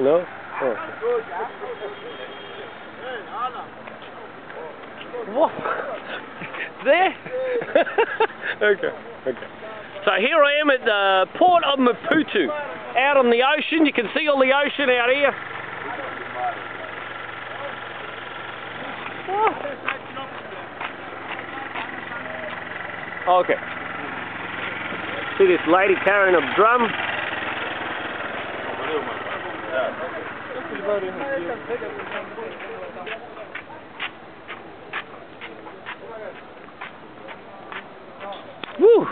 No? Oh. What? There? Okay, okay. So here I am at the port of Maputo, out on the ocean. You can see all the ocean out here. Oh. Okay. See this lady carrying a drum. Woo!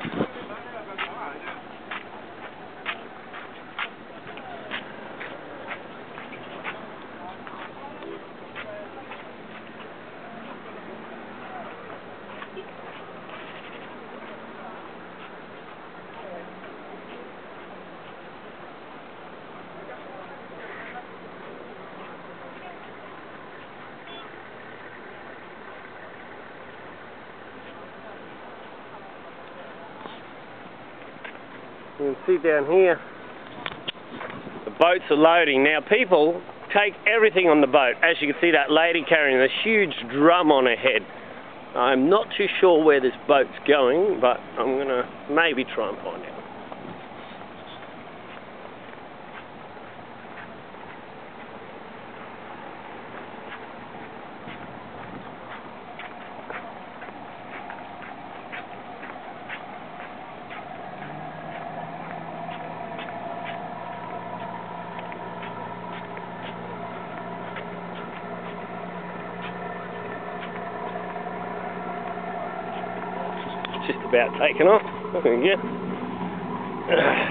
You can see down here, the boats are loading. Now people take everything on the boat. As you can see, that lady carrying this huge drum on her head. I'm not too sure where this boat's going, but I'm going to maybe try and find out. Just about taken off. Yeah.